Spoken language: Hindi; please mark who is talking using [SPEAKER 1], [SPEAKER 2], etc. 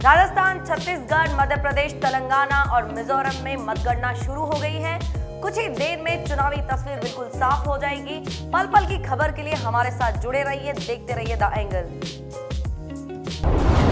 [SPEAKER 1] राजस्थान, छत्तीसगढ़, मध्य प्रदेश, तेलंगाना और मिजोरम में मतगणना शुरू हो गई है। कुछ ही देर में चुनावी तस्वीर बिल्कुल साफ हो जाएगी। पल पल की खबर के लिए हमारे साथ जुड़े रहिए, देखते रहिए द एंगल।